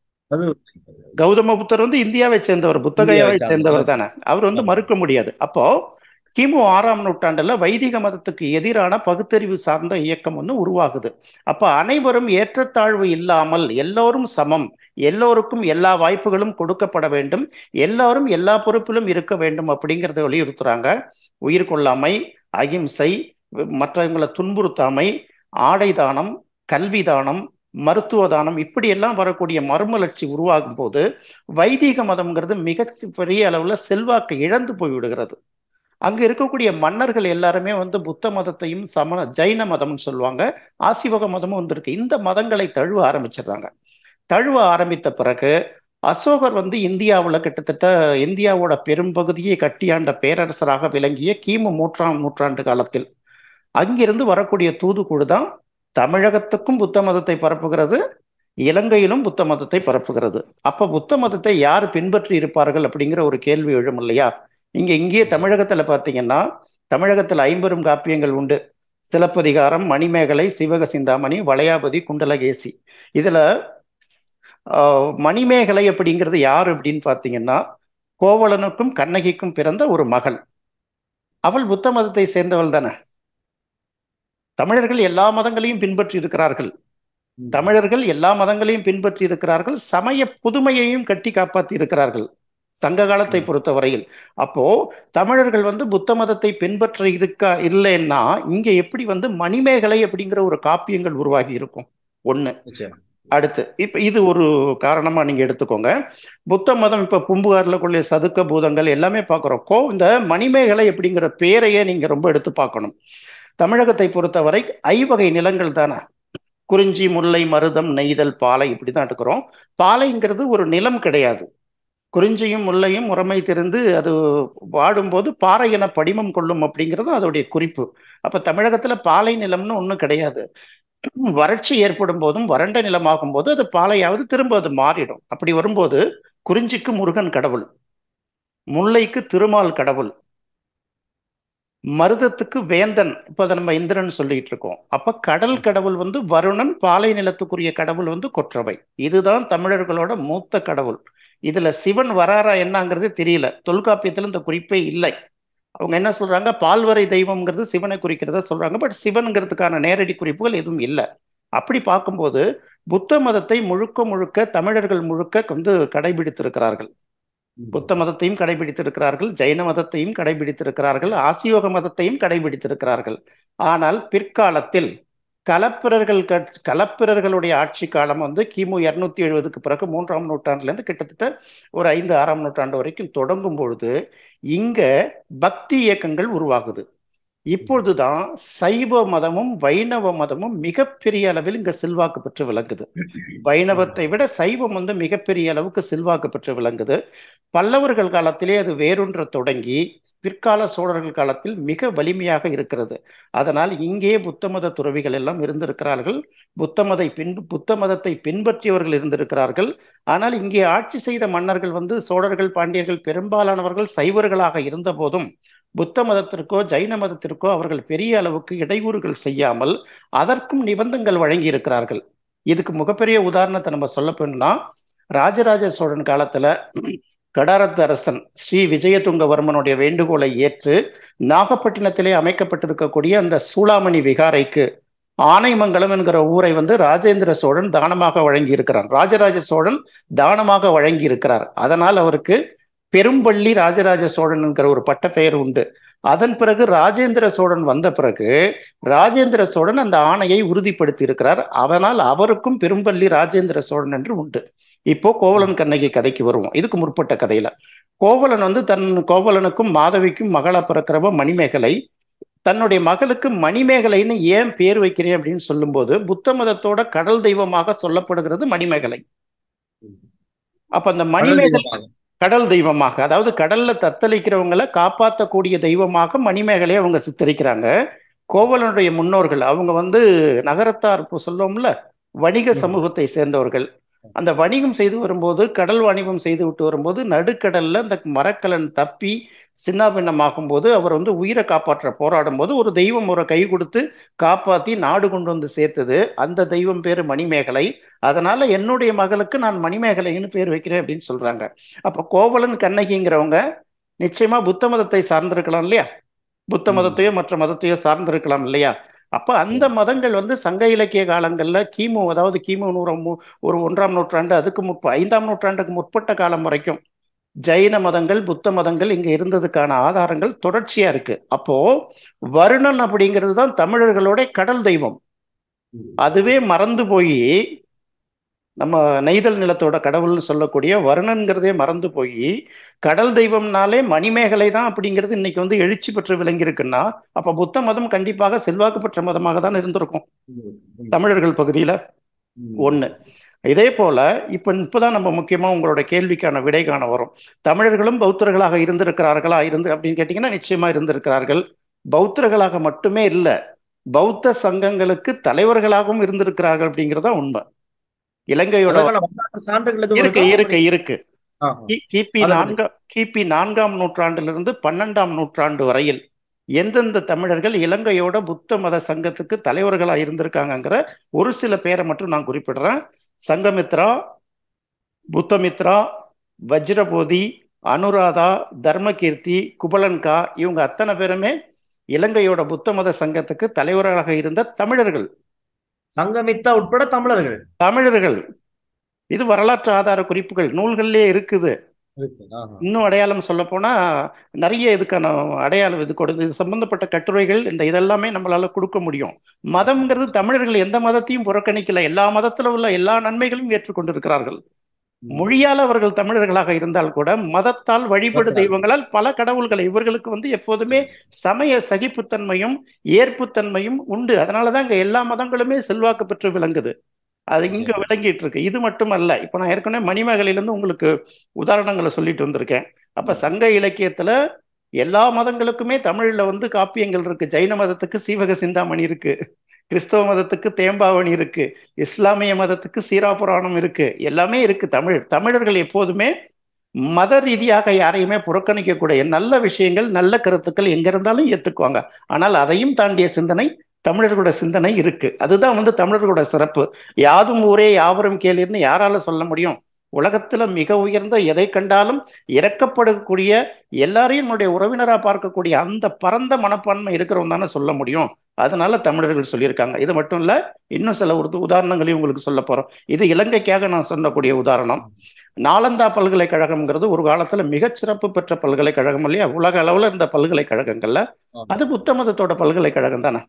கௌதம புத்தர் இந்தியாவை சேர்ந்தவர், புத்தகையாவை சேர்ந்தவர் தானே, அவர் மறுக்க முடியாது. அப்போ கிமு 6ஆம் நூற்றாண்டுல வைதிக மதத்துக்கு எதிரான பகுத்தறிவு சார்ந்த இயக்கம் உருவாகுது. அப்ப அனைவரும் ஏற்றத்தாழ்வு இல்லாமல் எல்லோரும் சமம், எல்லோருக்கும் எல்லா வாய்ப்புகளும் கொடுக்கப்பட வேண்டும், எல்லாரும் எல்லா பொறுப்பிலும் இருக்க வேண்டும் அப்படிங்கிறத வலியுறுத்துறாங்க. உயிர் கொள்ளாமை, அகிம்சை, மற்றவங்களை துன்புறுத்தாமை, ஆடை தானம், கல்வி தானம், மருத்துவ தானம், இப்படியெல்லாம் வரக்கூடிய மறுமலர்ச்சி உருவாகும் போது வைதிக மதம்ங்கிறது மிக பெரிய அளவுல செல்வாக்கு இழந்து போய்விடுகிறது. அங்க இருக்கக்கூடிய மன்னர்கள் எல்லாருமே வந்து புத்த மதத்தையும் ஜைன மதம்னு சொல்லுவாங்க, ஆசிவக மதமும் வந்திருக்கு. இந்த மதங்களை தழுவ ஆரம்பிச்சிடுறாங்க. தழுவ ஆரம்பித்த பிறகு அசோகர் வந்து இந்தியாவில் கிட்டத்தட்ட இந்தியாவோட பெரும்பகுதியை கட்டியாண்ட பேரரசராக விளங்கிய கிமு 3ஆம் நூற்றாண்டு காலத்தில் அங்கிருந்து வரக்கூடிய தூதுக்குழு தான் தமிழகத்துக்கும் புத்த மதத்தை பரப்புகிறது, இலங்கையிலும் புத்த மதத்தை பரப்புகிறது. அப்ப புத்த மதத்தை யார் பின்பற்றி இருப்பார்கள் அப்படிங்கிற ஒரு கேள்வி எழும் இல்லையா? இங்கேயே தமிழகத்துல பாத்தீங்கன்னா, தமிழகத்துல 50 காப்பியங்கள் உண்டு. சிலப்பதிகாரம், மணிமேகலை, சிவக சிந்தாமணி, வளையாபதி, குண்டலகேசி. இதுல மணிமேகலை அப்படிங்கிறது யார் அப்படின்னு பாத்தீங்கன்னா, கோவலனுக்கும் கண்ணகிக்கும் பிறந்த ஒரு மகள். அவள் புத்த மதத்தை சேர்ந்தவள் தானே. தமிழர்கள் எல்லா மதங்களையும் பின்பற்றி இருக்கிறார்கள். தமிழர்கள் எல்லா மதங்களையும் பின்பற்றி இருக்கிறார்கள். சமய புதுமையையும் கட்டி காப்பாற்றி இருக்கிறார்கள் சங்க காலத்தை பொறுத்தவரையில். அப்போ தமிழர்கள் வந்து புத்த மதத்தை பின்பற்ற இல்லைன்னா இங்க எப்படி வந்து மணிமேகலை அப்படிங்கிற ஒரு காப்பியங்கள் உருவாகி இருக்கும்? ஒண்ணு. அடுத்து இப்ப இது ஒரு காரணமா நீங்க எடுத்துக்கோங்க. புத்த மதம் இப்ப பூம்புகார்ல கொள்ள சதுக்க பூதங்கள் எல்லாமே பார்க்கிறோம். இந்த மணிமேகலை அப்படிங்கிற பேரையே நீங்க ரொம்ப எடுத்து பார்க்கணும். தமிழகத்தை பொறுத்தவரை ஐவகை நிலங்கள் தானே. குறிஞ்சி, முல்லை, மருதம், நெய்தல், பாலை, இப்படிதான் எடுக்கிறோம். பாலைங்கிறது ஒரு நிலம் கிடையாது. குறிஞ்சியும் முல்லையும் முறைமை தெரிந்து அது வாடும்போது பாறை என படிமம் கொள்ளும் அப்படிங்கிறது அதோடைய குறிப்பு. அப்ப தமிழகத்துல பாலை நிலம்னு ஒண்ணும் கிடையாது. வறட்சி ஏற்படும் போதும் வறண்ட நிலமாகும் போது அது பாலையாவது திரும்ப அது மாறிடும். அப்படி வரும்போது குறிஞ்சிக்கு முருகன் கடவுள், முல்லைக்கு திருமால் கடவுள், மருதத்துக்கு வேந்தன், இப்ப அதை நம்ம இந்திரன் சொல்லிட்டு இருக்கோம். அப்ப கடல் கடவுள் வந்து வருணன், பாலை நிலத்துக்குரிய கடவுள் வந்து கொற்றவை. இதுதான் தமிழர்களோட மூத்த கடவுள். இதுல சிவன் வராரா என்னங்கிறது தெரியல. தொல்காப்பியத்துல இந்த குறிப்பே இல்லை. அவங்க என்ன சொல்றாங்க, பால்வரை தெய்வம்ங்கிறது சிவனை குறிக்கிறதா சொல்றாங்க. பட் சிவனுங்கிறதுக்கான நேரடி குறிப்புகள் எதுவும் இல்லை. அப்படி பார்க்கும்போது புத்த மதத்தை முழுக்க முழுக்க தமிழர்கள் முழுக்க வந்து கடைபிடித்திருக்கிறார்கள். புத்த மதத்தையும் கடைபிடித்திருக்கிறார்கள், ஜைன மதத்தையும் கடைபிடித்திருக்கிறார்கள், ஆசியோக மதத்தையும் கடைபிடித்திருக்கிறார்கள். ஆனால் பிற்காலத்தில் களப்பிரர்களுடைய ஆட்சி காலம் வந்து கிமு 270 பிறகு 3ஆம் நூற்றாண்டுல இருந்து கிட்டத்தட்ட ஒரு 5-6ஆம் நூற்றாண்டு வரைக்கும் தொடங்கும் பொழுது இங்க பக்தி இயக்கங்கள் உருவாகுது. இப்பொழுதுதான் சைவ மதமும் வைணவ மதமும் மிகப்பெரிய அளவில் இங்க செல்வாக்கு பெற்று விளங்குது. வைணவத்தை விட சைவம் வந்து மிகப்பெரிய அளவுக்கு செல்வாக்கு பெற்று விளங்குது. பல்லவர்கள் காலத்திலே அது வேறொன்ற தொடங்கி பிற்கால சோழர்கள் காலத்தில் மிக வலிமையாக இருக்கிறது. அதனால் இங்கே புத்த மத துறவிகள் எல்லாம் இருந்திருக்கிறார்கள். புத்த மதத்தை பின்பற்றியவர்கள் இருந்திருக்கிறார்கள். ஆனால் இங்கே ஆட்சி செய்த மன்னர்கள் வந்து சோழர்கள், பாண்டியர்கள் பெரும்பாலானவர்கள் சைவர்களாக இருந்த போதும் புத்த மதத்திற்கோ ஜைன மதத்திற்கோ அவர்கள் பெரிய அளவுக்கு இடையூறுகள் செய்யாமல் அதற்கும் நிபந்தங்கள் வழங்கி இருக்கிறார்கள். இதுக்கு மிகப்பெரிய உதாரணத்தை நம்ம சொல்ல போனோம்னா, ராஜராஜ சோழன் காலத்துல கடாரத்து அரசன் ஸ்ரீ விஜயதுங்கவர்மனுடைய வேண்டுகோளை ஏற்று நாகப்பட்டினத்திலே அமைக்கப்பட்டிருக்கக்கூடிய அந்த சூளாமணி விகாரைக்கு ஆனைமங்கலம் என்கிற ஊரை வந்து ராஜேந்திர சோழன் தானமாக வழங்கி இருக்கிறான். ராஜராஜ சோழன் தானமாக வழங்கி இருக்கிறார். அதனால் அவருக்கு பெரும்பள்ளி ராஜராஜ சோழன் என்கிற ஒரு பட்ட பெயர் உண்டு. அதன் பிறகு ராஜேந்திர சோழன் வந்த பிறகு ராஜேந்திர சோழன் அந்த ஆணையை உறுதிப்படுத்தி இருக்கிறார். அதனால் அவருக்கும் பெரும்பள்ளி ராஜேந்திர சோழன் என்று உண்டு. இப்போ கோவலன் கண்ணகி கதைக்கு வருவோம். இதுக்கு முற்பட்ட கதையில கோவலன் வந்து கோவலனுக்கும் மாதவிக்கும் மகளா பிறக்கிறவ மணிமேகலை. தன்னுடைய மகளுக்கு மணிமேகலைன்னு ஏன் பேர் வைக்கிறேன் அப்படின்னு சொல்லும்போது புத்த மதத்தோட கடல் தெய்வமாக சொல்லப்படுகிறது மணிமேகலை. அப்ப அந்த மணிமேகலை கடல் தெய்வமாக, அதாவது கடல்ல தத்தளிக்கிறவங்களை காப்பாற்றக்கூடிய தெய்வமாக மணிமேகலையை அவங்க சித்தரிக்கிறாங்க. கோவலனுடைய முன்னோர்கள் அவங்க வந்து நகரத்தார் சொல்லுவோம்ல, வணிக சமூகத்தை சேர்ந்தவர்கள். அந்த வணிகம் செய்து வரும்போது, கடல் வணிகம் செய்து விட்டு வரும்போது நடுக்கடல்ல அந்த மரக்கலன் தப்பி சின்னாபின்னமாகும் போது அவர் வந்து உயிரை காப்பாற்ற போராடும் போது ஒரு தெய்வம் ஒரு கை கொடுத்து காப்பாற்றி நாடு கொண்டு வந்து சேர்த்தது. அந்த தெய்வம் பேரு மணிமேகலை. அதனால என்னுடைய மகளுக்கு நான் மணிமேகலைன்னு பேர் வைக்கிறேன் அப்படின்னு சொல்றாங்க. அப்ப கோவலன் கண்ணகிங்கிறவங்க நிச்சயமா புத்த மதத்தை சார்ந்திருக்கலாம் இல்லையா? புத்த மதத்தையோ மற்ற மதத்தையோ சார்ந்திருக்கலாம் இல்லையா? அப்ப அந்த மதங்கள் வந்து சங்க இலக்கிய காலங்கள்ல கிமு, அதாவது கிமு ஒரு 1ஆம் நூற்றாண்டு, அதுக்கு 5ஆம் நூற்றாண்டுக்கு முற்பட்ட காலம் வரைக்கும் ஜைன மதங்கள் புத்த மதங்கள் இங்க இருந்ததுக்கான ஆதாரங்கள் தொடர்ச்சியா இருக்கு. அப்போ வருணன் அப்படிங்கிறது தான் தமிழர்களோட கடல் தெய்வம். அதுவே மறந்து போய் நம்ம நெய்தல் நிலத்தோட கடவுள்னு சொல்லக்கூடிய வருணன்கிறதே மறந்து போய் கடல் தெய்வம்னாலே மணிமேகலை தான் அப்படிங்கிறது இன்னைக்கு வந்து எழுச்சி பெற்று விளங்கி இருக்குன்னா, அப்ப புத்த மதம் கண்டிப்பாக செல்வாக்கு பெற்ற மதமாக தான் இருந்திருக்கும் தமிழர்கள் பகுதியில. ஒண்ணு. இதே போல இப்பதான் நம்ம முக்கியமா உங்களோட கேள்விக்கான விடை காண வரும். தமிழர்களும் பௌத்தர்களாக இருந்திருக்கிறார்களா அப்படின்னு கேட்டீங்கன்னா நிச்சயமா இருந்திருக்கிறார்கள். பௌத்தர்களாக மட்டுமே இல்ல, பௌத்த சங்கங்களுக்கு தலைவர்களாகவும் இருந்திருக்கிறார்கள் அப்படிங்கிறதா உண்மை. இலங்கையோட சான்றுகள் இருக்கு இருக்கு இருக்கு. கிபி அதை 4ஆம் நூற்றாண்டிலிருந்து 12ஆம் நூற்றாண்டு வரையில் எந்தெந்த தமிழர்கள் இலங்கையோட புத்த மத சங்கத்துக்கு தலைவர்களா இருந்திருக்காங்கங்கிற ஒரு சில பேரை மட்டும் நான் குறிப்பிடுறேன். சங்கமித்ரா, புத்தமித்ரா, வஜ்ரபோதி, அனுராதா, தர்மகீர்த்தி, குபலன்கா, இவங்க அத்தனை பேருமே இலங்கையோட புத்த மத சங்கத்துக்கு தலைவர்களாக இருந்த தமிழர்கள். சங்கமித்தா உட்பட தமிழர்கள். இது வரலாற்று ஆதார குறிப்புகள் நூல்கள்லயே இருக்குது. இன்னும் அடையாளம் சொல்ல போனா நிறைய இதுக்கான அடையாளம் இது சம்பந்தப்பட்ட கட்டுரைகள் இதெல்லாமே நம்மளால கொடுக்க முடியும். மதம்ங்கிறது தமிழர்கள் எந்த மதத்தையும் புறக்கணிக்கல, எல்லா மதத்துல உள்ள எல்லா நன்மைகளும் ஏற்றுக்கொண்டிருக்கிறார்கள். மொழியால் அவர்கள் தமிழர்களாக இருந்தால் கூட மதத்தால் வழிபடு தெய்வங்களால் பல கடவுள்களை இவர்களுக்கு வந்து எப்போதுமே சமய சகிப்புத்தன்மையும் ஏற்புத்தன்மையும் உண்டு. அதனாலதான் இங்க எல்லா மதங்களுமே செல்வாக்கு பெற்று விளங்குது. அது இங்க விளங்கிட்டு இருக்கு. இது மட்டும் அல்ல, இப்ப நான் ஏற்கனவே மணிமேகலையிலிருந்து உங்களுக்கு உதாரணங்களை சொல்லிட்டு வந்திருக்கேன். அப்ப சங்க இலக்கியத்துல எல்லா மதங்களுக்குமே தமிழ்ல வந்து காப்பியங்கள் இருக்கு. ஜைன மதத்துக்கு சீவக சிந்தாமணி இருக்கு, கிறிஸ்தவ மதத்துக்கு தேம்பாவணி இருக்கு, இஸ்லாமிய மதத்துக்கு சீராபுராணம் இருக்கு, எல்லாமே இருக்கு. தமிழர்கள் எப்போதுமே மத ரீதியாக யாரையுமே புறக்கணிக்கக்கூடிய நல்ல விஷயங்கள் நல்ல கருத்துக்கள் எங்க இருந்தாலும் ஏத்துக்குவாங்க. ஆனால் அதையும் தாண்டிய சிந்தனை தமிழர்களோட சிந்தனை இருக்கு. அதுதான் வந்து தமிழர்களோட சிறப்பு. யாதும் ஊரே யாவரும் கேளீர்னு யாரால சொல்ல முடியும்? உலகத்துல மிக உயர்ந்த எதை கண்டாலும் இறக்கப்படக்கூடிய எல்லாரையும் நம்முடைய உறவினரா பார்க்கக்கூடிய அந்த பரந்த மனப்பான்மை இருக்கிறவங்க தானே சொல்ல முடியும். அதனால தமிழர்கள் சொல்லியிருக்காங்க. இது மட்டும் இல்ல, இன்னும் சில உதாரணங்களையும் உங்களுக்கு சொல்ல போறோம். இது இலங்கைக்காக நான் சொல்லக்கூடிய உதாரணம். நாலந்தா பல்கலைக்கழகம்ங்கிறது ஒரு காலத்துல மிகச்சிறப்பு பெற்ற பல்கலைக்கழகம் இல்லையா? உலக அளவுல இருந்த பல்கலைக்கழகங்கள்ல அது புத்த மதத்தோட பல்கலைக்கழகம் தானே.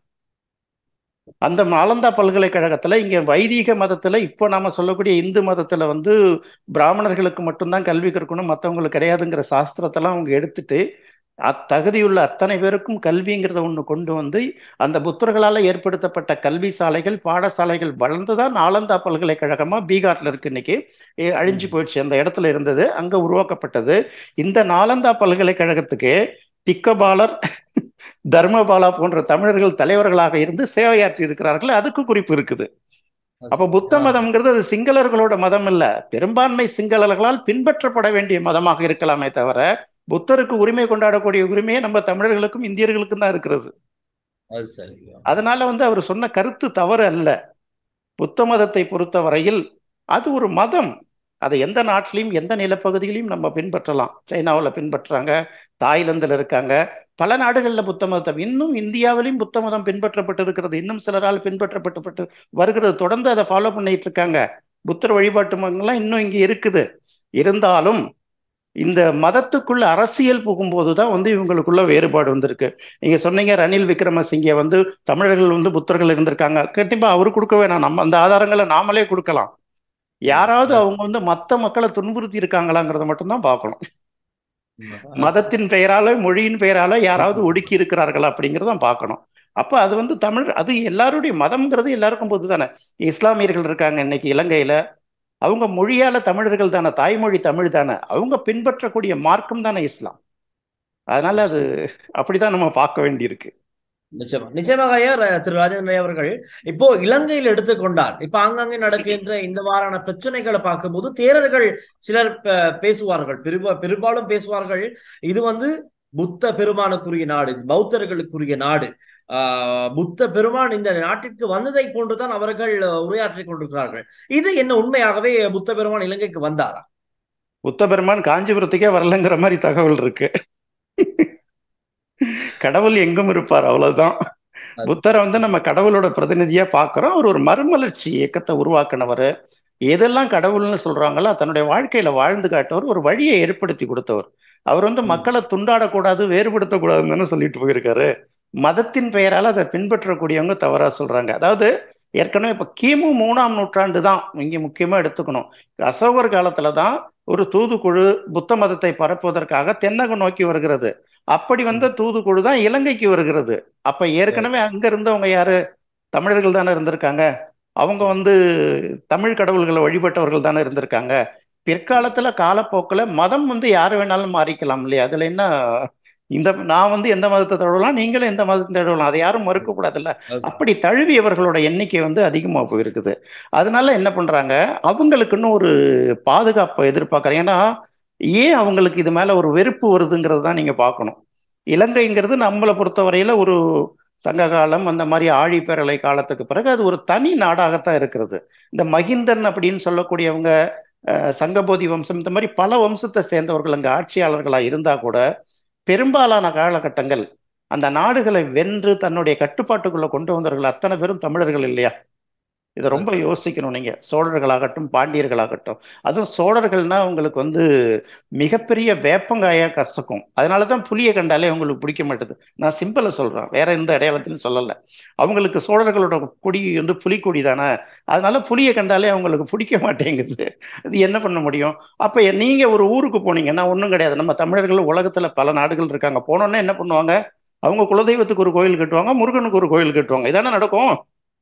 அந்த நாலந்தா பல்கலைக்கழகத்துல இங்க வைதீக மதத்துல இப்போ நாம சொல்லக்கூடிய இந்து மதத்துல வந்து பிராமணர்களுக்கு மட்டும்தான் கல்வி கற்கணும், மற்றவங்களுக்கு கிடையாதுங்கிற சாஸ்திரத்தெல்லாம் அவங்க எடுத்துட்டு அத்தகுதியுள்ள அத்தனை பேருக்கும் கல்விங்கிறத ஒண்ணு கொண்டு வந்து அந்த புத்தர்களால ஏற்படுத்தப்பட்ட கல்வி சாலைகள் பாடசாலைகள் வளர்ந்துதான் நாலந்தா பல்கலைக்கழகமா பீகார்ல இருக்கு. இன்னைக்கு அழிஞ்சு போயிடுச்சு. அந்த இடத்துல இருந்தது, அங்க உருவாக்கப்பட்டது. இந்த நாலந்தா பல்கலைக்கழகத்துக்கு திக்கபாலர் தர்மபாலா போன்ற தமிழர்கள் தலைவர்களாக இருந்து சேவையாற்றி இருக்கிறார்கள். அதுக்கு குறிப்பு இருக்குது. அப்ப புத்த மதம்ங்கிறது அது சிங்களர்களோட மதம் இல்ல, பெரும்பான்மை சிங்களர்களால் பின்பற்றப்பட வேண்டிய மதமாக இருக்கலாமே தவிர புத்தருக்கு உரிமை கொண்டாடக்கூடிய உரிமையே நம்ம தமிழர்களுக்கும் இந்தியர்களுக்கும் தான் இருக்கிறது. அதனால வந்து அவர் சொன்ன கருத்து தவறு அல்ல. புத்த மதத்தை பொறுத்த வரையில் அது ஒரு மதம். அதை எந்த நாட்டிலையும் எந்த நிலப்பகுதியிலையும் நம்ம பின்பற்றலாம். சைனாவில் பின்பற்றுறாங்க, தாய்லாந்தில் இருக்காங்க, பல நாடுகளில் புத்த மதம், இன்னும் இந்தியாவிலையும் புத்த மதம் பின்பற்றப்பட்டு இருக்கிறது. இன்னும் சிலரால் பின்பற்றப்பட்டு வருகிறது. தொடர்ந்து அதை ஃபாலோ பண்ணிட்டு இருக்காங்க. புத்தர் வழிபாட்டு மதங்கள்லாம் இன்னும் இங்கே இருக்குது. இருந்தாலும் இந்த மதத்துக்குள்ள அரசியல் புகும்போதுதான் வந்து இவங்களுக்குள்ள வேறுபாடு வந்திருக்கு. நீங்க சொன்னீங்க ரணில் விக்ரமசிங்கே வந்து தமிழர்கள் வந்து புத்தர்கள் இருந்திருக்காங்க. கண்டிப்பா அவரு கொடுக்க வேணாம், நம்ம அந்த ஆதாரங்களை நாமளே கொடுக்கலாம். யாராவது அவங்க வந்து மற்ற மக்களை துன்புறுத்தி இருக்காங்களாங்கிறத மட்டும்தான் பார்க்கணும். மதத்தின் பெயரால மொழியின் பெயரால யாராவது ஒடுக்கி இருக்கிறார்களா அப்படிங்கிறதான் பார்க்கணும். அப்ப அது வந்து தமிழ், அது எல்லாருடைய மதம்ங்கிறது எல்லாருக்கும் பொது தானே. இஸ்லாமியர்கள் இருக்காங்க இன்னைக்கு இலங்கையில, அவங்க மொழியால தமிழர்கள் தானே, தாய்மொழி தமிழ் தானே, அவங்க பின்பற்றக்கூடிய மார்க்கம் தானே இஸ்லாம். அதனால அது அப்படிதான் நம்ம பார்க்க வேண்டியிருக்கு. நிச்சயமாக ஐயா. திரு ராஜேந்திர அவர்கள் இப்போ இலங்கையில் எடுத்துக்கொண்டால் இப்ப ஆங்காங்கே நடக்கின்ற இந்த வாரான பிரச்சனைகளை பார்க்கும்போது தேரர்கள் சிலர் பேசுவார்கள், பெரும்பாலும் பேசுவார்கள், இது வந்து புத்த பெருமானுக்குரிய நாடு, பௌத்தர்களுக்குரிய நாடு, புத்த பெருமான் இந்த நாட்டிற்கு வந்ததை போன்றுதான் அவர்கள் உரையாற்றிக் கொண்டிருக்கிறார்கள். இது என்ன உண்மையாகவே புத்த பெருமான் இலங்கைக்கு வந்தாரா? புத்த பெருமான் காஞ்சிபுரத்துக்கே வரலங்கிற மாதிரி தகவல் இருக்கு. கடவுள் எங்கும் இருப்பார், அவ்வளவுதான். புத்தரை வந்து நம்ம கடவுளோட பிரதிநிதியா பார்க்கிறோம். அவர் ஒரு மறுமலர்ச்சி இயக்கத்தை உருவாக்கினவர். எதெல்லாம் கடவுள்னு சொல்றாங்களோ தன்னுடைய வாழ்க்கையில வாழ்ந்து காட்டவர், ஒரு வழியை ஏற்படுத்தி கொடுத்தவர். அவர் வந்து மக்களை துண்டாடக்கூடாது, வேறுபடுத்தக்கூடாதுன்னு சொல்லிட்டு போயிருக்காரு. மதத்தின் பெயரால் அதை பின்பற்றக்கூடியவங்க தவறா சொல்றாங்க. அதாவது ஏற்கனவே இப்ப கிமு 3ஆம் நூற்றாண்டு தான் இங்க முக்கியமா எடுத்துக்கணும். அசோகர் காலத்துல தான் ஒரு தூதுக்குழு புத்த மதத்தை பரப்புவதற்காக தென்னகம் நோக்கி வருகிறது. அப்படி வந்த தூதுக்குழு தான் இலங்கைக்கு வருகிறது. அப்ப ஏற்கனவே அங்க இருந்தவங்க யாரு? தமிழர்கள் தானே இருந்திருக்காங்க. அவங்க வந்து தமிழ் கடவுள்களை வழிபட்டவர்கள் தானே இருந்திருக்காங்க. பிற்காலத்துல காலப்போக்கில் மதம் வந்து யாரு வேணாலும் மாறிக்கலாம் இல்லையா? அதுல என்ன, நான் வந்து எந்த மதத்தை தழுவலாம், நீங்களும் எந்த மதத்தை தழுவலாம், அதை யாரும் மறுக்க கூடாதுல்ல. அப்படி தழுவியவர்களோட எண்ணிக்கை வந்து அதிகமா போயிருக்குது. அதனால என்ன பண்றாங்க, அவங்களுக்குன்னு ஒரு பாதுகாப்பை எதிர்பார்க்கறாங்க. ஏன்னா ஏன் அவங்களுக்கு இது மேல ஒரு வெறுப்பு வருதுங்கிறது தான் நீங்க பார்க்கணும். இலங்கைங்கிறது நம்மளை பொறுத்தவரையில ஒரு சங்க காலம் அந்த மாதிரி ஆழிப்பேரலை காலத்துக்கு பிறகு அது ஒரு தனி நாடாகத்தான் இருக்கிறது. இந்த மகிந்தன் அப்படின்னு சொல்லக்கூடியவங்க சங்கபோதி வம்சம் இந்த மாதிரி பல வம்சத்தை சேர்ந்தவர்கள் அங்க ஆட்சியாளர்களா இருந்தா கூட பெரும்பாலான காலகட்டங்கள் அந்த நாடுகளை வென்று தன்னுடைய கட்டுப்பாட்டுக்குள்ள கொண்டு வந்தவர்கள் அத்தனை பேரும் தமிழர்கள் இல்லையா? இதை ரொம்ப யோசிக்கணும் நீங்க. சோழர்களாகட்டும் பாண்டியர்களாகட்டும், அதுவும் சோழர்கள்னா உங்களுக்கு வந்து மிகப்பெரிய வேப்பங்காயா கசக்கும். அதனாலதான் புலியை கண்டாலே உங்களுக்கு பிடிக்க மாட்டேது. நான் சிம்பிளா சொல்றேன், வேற எந்த அடையாளத்திலும் சொல்லல. அவங்களுக்கு சோழர்களோட கொடி வந்து புலிக்கொடி தானே, அதனால புலியை கண்டாலே அவங்களுக்கு பிடிக்க மாட்டேங்குது. அது என்ன பண்ண முடியும்? அப்ப நீங்க ஒரு ஊருக்கு போனீங்கன்னா ஒன்றும் கிடையாது. நம்ம தமிழர்கள் உலகத்துல பல நாடுகள் இருக்காங்க. போனோன்னே என்ன பண்ணுவாங்க, அவங்க குலதெய்வத்துக்கு ஒரு கோயில் கட்டுவாங்க, முருகனுக்கு ஒரு கோயில் கட்டுவாங்க. இதானே நடக்கும்?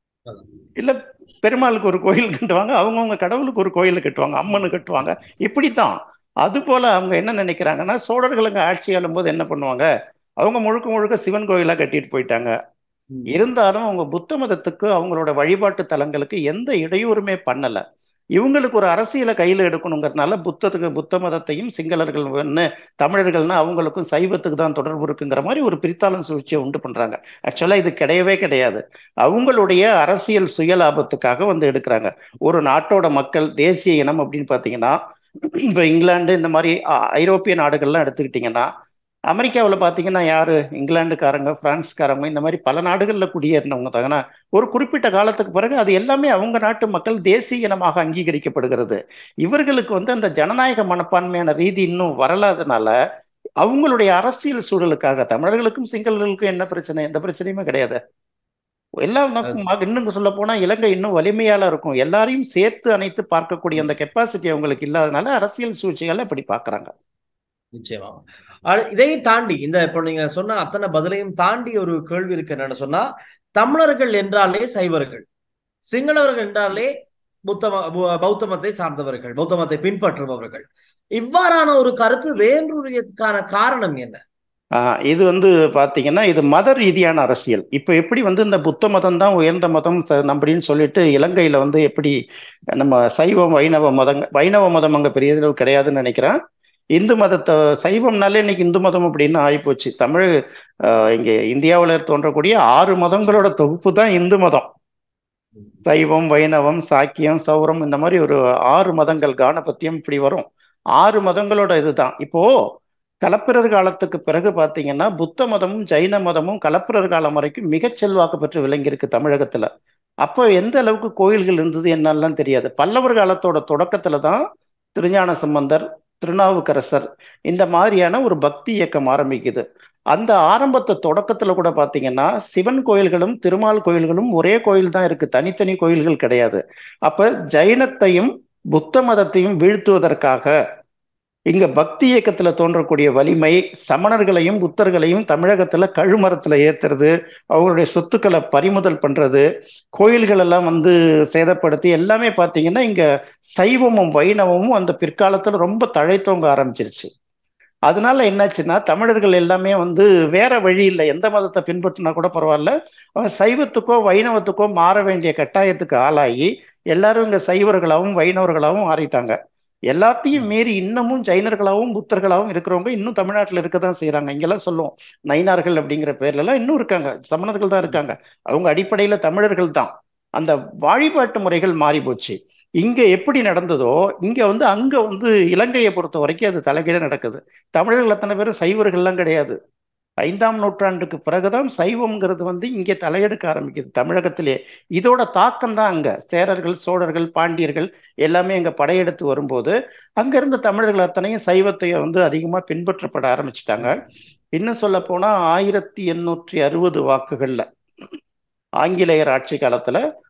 இல்ல பெருமாளுக்கு ஒரு கோயில் கட்டுவாங்க, அவங்கவுங்க கடவுளுக்கு ஒரு கோயில் கட்டுவாங்க, அம்மனு கட்டுவாங்க. இப்படித்தான். அது போல அவங்க என்ன நினைக்கிறாங்கன்னா, சோழர்களுங்க ஆட்சி ஆளும் போது என்ன பண்ணுவாங்க, அவங்க முழுக்க முழுக்க சிவன் கோயிலா கட்டிட்டு போயிட்டாங்க. இருந்தாலும் அவங்க புத்த மதத்துக்கு அவங்களோட வழிபாட்டு தலங்களுக்கு எந்த இடையூறுமே பண்ணல. இவங்களுக்கு ஒரு அரசியலை கையில எடுக்கணுங்கிறதுனால புத்த மதத்தையும் சிங்களர்கள் தமிழர்கள்னா அவங்களுக்கும் சைவத்துக்கு தான் தொடர்பு இருக்குங்கிற மாதிரி ஒரு பிரித்தாளும் சூழ்ச்சியை உண்டு பண்றாங்க. ஆக்சுவலா இது கிடையவே கிடையாது. அவங்களுடைய அரசியல் சுயலாபத்துக்காக வந்து எடுக்கிறாங்க. ஒரு நாட்டோட மக்கள் தேசிய இனம் அப்படின்னு பாத்தீங்கன்னா, இப்போ இங்கிலாந்து இந்த மாதிரி ஐரோப்பிய நாடுகள்லாம் எடுத்துக்கிட்டிங்கன்னா, அமெரிக்காவில் பார்த்தீங்கன்னா யாரு, இங்கிலாந்துக்காரங்க, பிரான்ஸ்காரங்க, இந்த மாதிரி பல நாடுகளில் குடியேறினவங்க தாங்கன்னா ஒரு குறிப்பிட்ட காலத்துக்கு பிறகு அது எல்லாமே அவங்க நாட்டு மக்கள் தேசிய இனமாக அங்கீகரிக்கப்படுகிறது. இவர்களுக்கு வந்து அந்த ஜனநாயக மனப்பான்மையான ரீதி இன்னும் வரலாதனால அவங்களுடைய அரசியல் சூழலுக்காக தமிழர்களுக்கும் சிங்களர்களுக்கும் என்ன பிரச்சனை, எந்த பிரச்சனையுமே கிடையாது. எல்லாம் இன்னும் சொல்ல போனா இலங்கை இன்னும் வலிமையால இருக்கும். எல்லாரையும் சேர்த்து அணைத்து பார்க்கக்கூடிய அந்த கெப்பாசிட்டி அவங்களுக்கு இல்லாதனால அரசியல் சூழ்ச்சிகளை இப்படி பாக்குறாங்க. நிச்சயமா. இதையும் தாண்டி இந்த இப்போ நீங்க சொன்ன அத்தனை பதிலையும் தாண்டி ஒரு கேள்வி இருக்கு. என்னன்னு சொன்னா, தமிழர்கள் என்றாலே சைவர்கள், சிங்களவர்கள் என்றாலே பௌத்த மதத்தை சார்ந்தவர்கள், பௌத்த மதத்தை பின்பற்றுபவர்கள். இவ்வாறான ஒரு கருத்து வேரூறியதுக்கான காரணம் என்ன? இது வந்து பாத்தீங்கன்னா இது மத ரீதியான அரசியல். இப்ப எப்படி வந்து இந்த புத்த மதம் தான் உயர்ந்த மதம் அப்படின்னு சொல்லிட்டு இலங்கையில வந்து எப்படி நம்ம சைவம் வைணவ மதம் அங்க பெரிய அளவு கிடையாதுன்னு நினைக்கிறேன். இந்து மதத்தை சைவம்னாலே இன்னைக்கு இந்து மதம் அப்படின்னு ஆகிப்போச்சு. இங்க இந்தியாவில் தோன்றக்கூடிய 6 மதங்களோட தொகுப்பு தான் இந்து மதம். சைவம், வைணவம், சாக்கியம், சௌரம், இந்த மாதிரி ஒரு 6 மதங்கள், கானபத்தியம் இப்படி வரும். 6 மதங்களோட இதுதான். இப்போ கலப்பிரர் காலத்துக்கு பிறகு பார்த்தீங்கன்னா புத்த மதமும் ஜைன மதமும் கலப்பிரர் காலம் வரைக்கும் மிகச் செல்வாக்கு பெற்று விளங்கியிருக்கு தமிழகத்துல. அப்போ எந்த அளவுக்கு கோயில்கள் இருந்தது என்னெல்லாம் தெரியாது. பல்லவர் காலத்தோட தொடக்கத்துல தான் திருஞான சம்பந்தர், திருநாவுக்கரசர் இந்த மாதிரியான ஒரு பக்தி இயக்கம் ஆரம்பிக்குது. அந்த ஆரம்பத்தை தொடக்கத்துல கூட பாத்தீங்கன்னா சிவன் கோயில்களும் திருமால் கோயில்களும் ஒரே கோயில் தான் இருக்கு, தனித்தனி கோயில்கள் கிடையாது. அப்ப ஜைனத்தையும் புத்த மதத்தையும் வீழ்த்துவதற்காக இங்க பக்தி இயக்கத்துல தோன்றக்கூடிய வலிமை, சமணர்களையும் புத்தர்களையும் தமிழகத்துல கழுமரத்துல ஏத்துறது, அவங்களுடைய சொத்துக்களை பறிமுதல் பண்றது, கோயில்கள் எல்லாம் வந்து சேதப்படுத்தி எல்லாமே பார்த்தீங்கன்னா இங்க சைவமும் வைணவமும் அந்த பிற்காலத்துல ரொம்ப தழைத்தோங்க ஆரம்பிச்சிருச்சு. அதனால என்னாச்சுன்னா தமிழர்கள் எல்லாமே வந்து வேற வழி இல்லை, எந்த மதத்தை பின்பற்றினா கூட பரவாயில்ல, அவங்க சைவத்துக்கோ வைணவத்துக்கோ மாற வேண்டிய கட்டாயத்துக்கு ஆளாகி எல்லாரும் இங்க சைவர்களாகவும் வைணவர்களாகவும் மாறிட்டாங்க. எல்லாத்தையும் மீறி இன்னமும் ஜைனர்களாகவும் புத்தர்களாகவும் இருக்கிறவங்க இன்னும் தமிழ்நாட்டில் இருக்க தான் செய்யறாங்க. இங்கெல்லாம் சொல்லுவோம் நயினார்கள் அப்படிங்கிற பேர்ல எல்லாம் இன்னும் இருக்காங்க, சமணர்கள் தான் இருக்காங்க. அவங்க அடிப்படையில தமிழர்கள் தான். அந்த வழிபாட்டு முறைகள் மாறி போச்சு. இங்க எப்படி நடந்ததோ இங்க வந்து அங்க வந்து இலங்கையை பொறுத்த வரைக்கும் அது தலைகீழ நடக்குது. தமிழர்கள் அத்தனை பேரும் சைவர்கள்லாம் கிடையாது. 5ஆம் நூற்றாண்டுக்கு பிறகுதான் சைவம்ங்கிறது வந்து இங்கே தலையெடுக்க ஆரம்பிக்குது தமிழகத்திலே. இதோட தாக்கம் தான் அங்க சேரர்கள், சோழர்கள், பாண்டியர்கள் எல்லாமே அங்க படையெடுத்து வரும்போது அங்க இருந்த தமிழர்கள் அத்தனையும் சைவத்தை வந்து அதிகமா பின்பற்றப்பட ஆரம்பிச்சிட்டாங்க. இன்னும் சொல்ல போனா 1860 வாக்குகள்ல ஆங்கிலேயர் ஆட்சி காலத்துல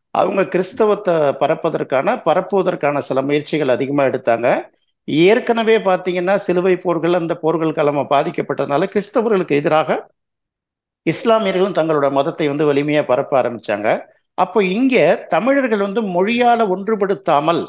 அவங்க கிறிஸ்தவத்தை பரப்புவதற்கான சில முயற்சிகள் அதிகமா எடுத்தாங்க. ஏற்கனவே பார்த்தீங்கன்னா சிலுவை போர்கள், அந்த போர்கள் காலமா பாதிக்கப்பட்டதுனால கிறிஸ்தவர்களுக்கு எதிராக இஸ்லாமியர்களும் தங்களோட மதத்தை வந்து வலிமையா பரப்ப ஆரம்பிச்சாங்க. அப்போ இங்க தமிழர்கள் வந்து மொழியால ஒன்றுபடுத்தாமல்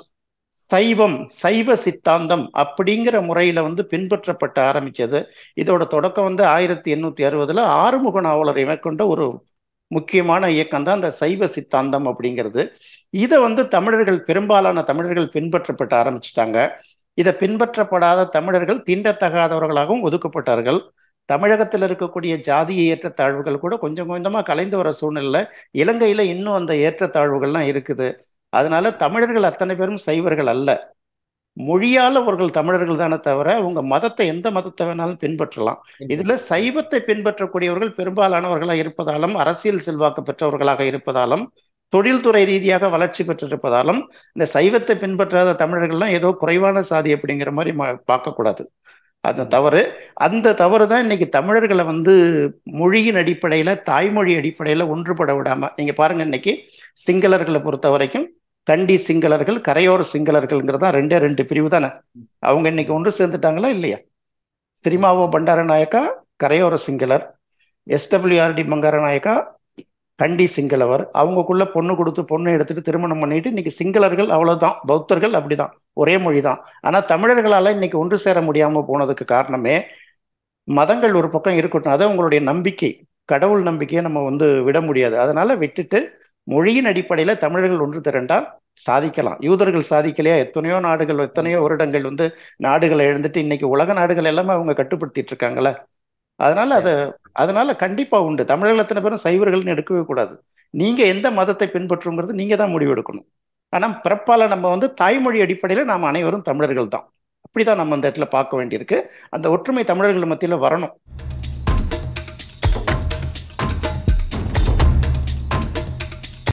சைவ சித்தாந்தம் அப்படிங்கிற முறையில வந்து பின்பற்றப்பட்ட ஆரம்பிச்சது. இதோட தொடக்கம் வந்து 1860 ஆறுமுக நாவலரை மேற்கொண்ட ஒரு முக்கியமான இயக்கம் தான் இந்த சைவ சித்தாந்தம் அப்படிங்கிறது. இதை வந்து பெரும்பாலான தமிழர்கள் பின்பற்றப்பட்ட ஆரம்பிச்சிட்டாங்க. இதை பின்பற்றப்படாத தமிழர்கள் தீண்டத்தகாதவர்களாகவும் ஒதுக்கப்பட்டார்கள். தமிழகத்தில் இருக்கக்கூடிய ஜாதிய ஏற்றத்தாழ்வுகள் கூட கொஞ்சம் கொஞ்சமா கலைந்து வர சூழ்நிலை. இலங்கையில இன்னும் அந்த ஏற்றத்தாழ்வுகள்லாம் இருக்குது. அதனால தமிழர்கள் அத்தனை பேரும் சைவர்கள் அல்ல. மொழியால் அவர்கள் தமிழர்கள் தானே தவிர உங்க மதத்தை எந்த மதத்தை வேணாலும் பின்பற்றலாம். இதுல சைவத்தை பின்பற்றக்கூடியவர்கள் பெரும்பாலானவர்களாக இருப்பதாலும், அரசியல் செல்வாக்கு பெற்றவர்களாக இருப்பதாலும், தொழில்துறை ரீதியாக வளர்ச்சி பெற்றிருப்பதாலும் இந்த சைவத்தை பின்பற்றாத தமிழர்கள்லாம் ஏதோ குறைவான சாதி அப்படிங்கிற மாதிரி பார்க்கக்கூடாது. அது தவறு. அந்த தவறு தான் இன்னைக்கு தமிழர்களை வந்து மொழியின் அடிப்படையில, தாய்மொழி அடிப்படையில ஒன்றுபட விடாம. நீங்க பாருங்க, இன்னைக்கு சிங்களர்களை பொறுத்த வரைக்கும் கண்டி சிங்களர்கள், கரையோர சிங்களர்கள்ங்கிறதா ரெண்டு பிரிவு தானே. அவங்க இன்னைக்கு ஒன்று சேர்ந்துட்டாங்களா இல்லையா? சிரிமாவோ பண்டாரநாயக்கா கரையோர சிங்களர், SWRD பண்டாரநாயக்கா கண்டி சிங்களவர். அவங்களுக்குள்ள பொண்ணு கொடுத்து பொண்ணு எடுத்துட்டு திருமணம் பண்ணிட்டு இன்னைக்கு சிங்களர்கள் அவ்வளவுதான், பௌத்தர்கள் அப்படிதான், ஒரே மொழி தான். ஆனா தமிழர்களால இன்னைக்கு ஒன்று சேர முடியாம போனதுக்கு காரணமே மதங்கள் ஒரு பக்கம் இருக்கட்டும், அதை உங்களுடைய நம்பிக்கை, கடவுள் நம்பிக்கையை நம்ம வந்து விட முடியாது. அதனால விட்டுட்டு மொழியின் அடிப்படையில தமிழர்கள் ஒன்று திரண்டா சாதிக்கலாம். யூதர்கள் சாதிக்கலையா? எத்தனையோ நாடுகள், எத்தனையோ வருடங்கள் வந்து நாடுகளை எழுந்துட்டு இன்னைக்கு உலக நாடுகள் எல்லாமே அவங்க கட்டுப்படுத்திட்டு இருக்காங்கல்ல. அதனால கண்டிப்பா உண்டு. தமிழர்கள் எத்தனை பேரும் சைவர்கள்னு எடுக்கவே கூடாது. நீங்க எந்த மதத்தை பின்பற்றுங்கிறது நீங்க தான் முடிவெடுக்கணும். ஆனா பிறப்பால நம்ம வந்து தாய்மொழி அடிப்படையில நாம் அனைவரும் தமிழர்கள் தான். அப்படிதான் நம்ம அந்த இடத்துல பார்க்க வேண்டியிருக்கு. அந்த ஒற்றுமை தமிழர்கள் மத்தியில வரணும்.